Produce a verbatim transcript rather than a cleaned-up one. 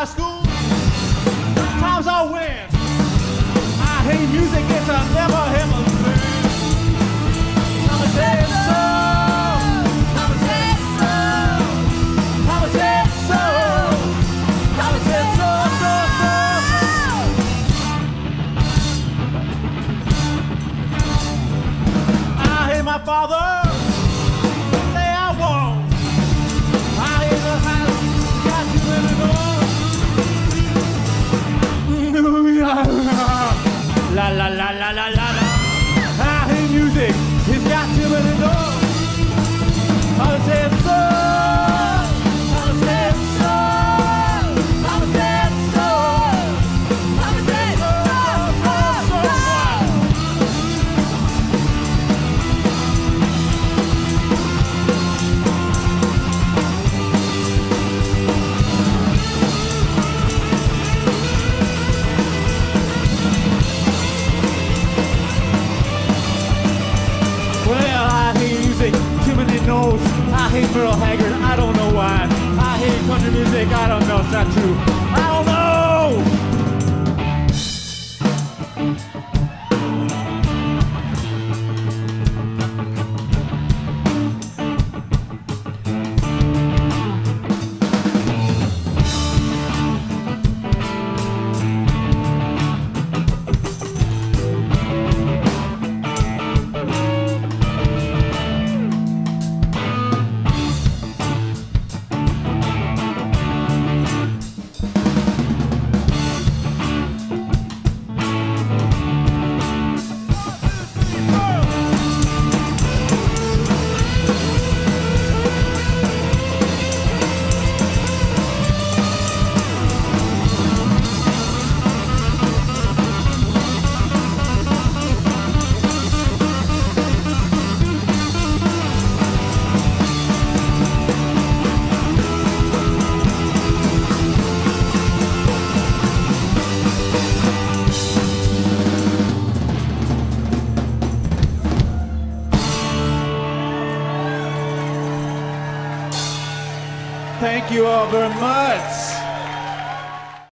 school. Sometimes I win. I hate music, it's a never ever thing. Mama said so. Mama said so. Mama said so. Mama said so, so, so. I hate my father. Say I won't. I hate the house. Got you in the door. La la la la la la la. I hate music. It's got too many doors. Mama said so. Mama said so. Mama said so. Mama said so. So so so. Too many no's. I hate Merle Haggard. I don't know why. I hate country music. I don't know. It's not true. I don't know. Thank you all very much.